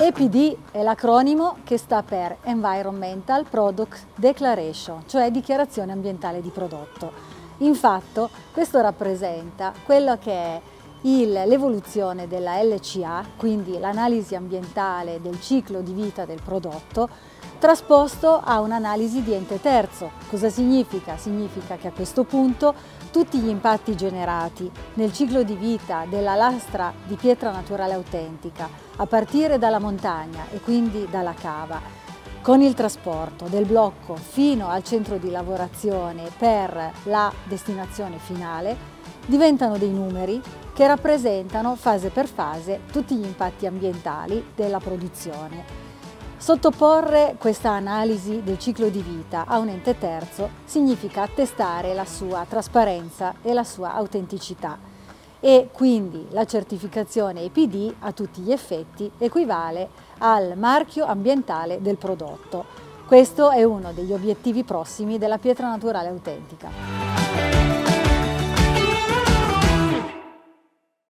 EPD è l'acronimo che sta per Environmental Product Declaration, cioè dichiarazione ambientale di prodotto. Infatti, questo rappresenta quello che è l'evoluzione della LCA, quindi l'analisi ambientale del ciclo di vita del prodotto, trasposto a un'analisi di ente terzo. Cosa significa? Significa che a questo punto tutti gli impatti generati nel ciclo di vita della lastra di pietra naturale autentica, a partire dalla montagna e quindi dalla cava, con il trasporto del blocco fino al centro di lavorazione per la destinazione finale, diventano dei numeri che rappresentano fase per fase tutti gli impatti ambientali della produzione. Sottoporre questa analisi del ciclo di vita a un ente terzo significa attestare la sua trasparenza e la sua autenticità e quindi la certificazione EPD a tutti gli effetti equivale al marchio ambientale del prodotto. Questo è uno degli obiettivi prossimi della pietra naturale autentica.